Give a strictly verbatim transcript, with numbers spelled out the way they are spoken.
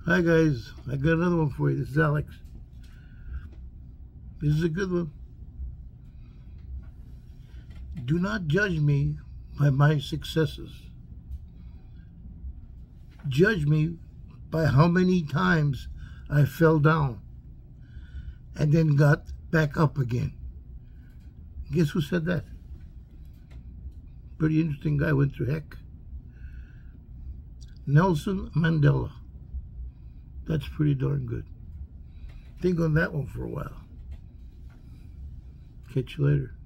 Hi guys, I got another one for you. This is Alex. This is a good one. Do not judge me by my successes. Judge me by how many times I fell down and then got back up again. Guess who said that? Pretty interesting guy, went through heck. Nelson Mandela. That's pretty darn good. Think on that one for a while. Catch you later.